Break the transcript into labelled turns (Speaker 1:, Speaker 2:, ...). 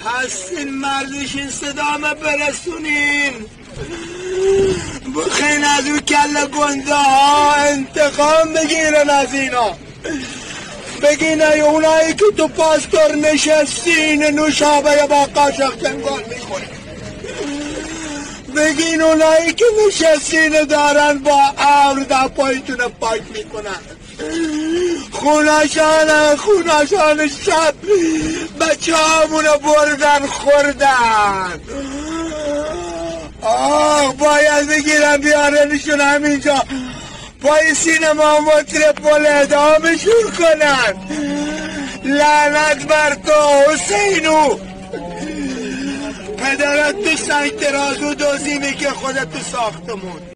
Speaker 1: هستین مردشین صدامه برسونین، بخین از او کل گنده ها انتقام بگیرن از اینا. بگین ای اونایی که تو پاستور نشستین نوشابه با قاشق چنگال میخورین، بگین اونایی که نشستین دارن با ابر در پایتون پاک میکنن، خوناشان شب بچه همونو بردن خوردن. باید بگیرن بیارنشون همینجا پای سینما مترپول اعدامشون کنن. لعنت بر تو حسینو، پدرت تو سنگ ترازو دوزی میگه خودت تو ساختمون.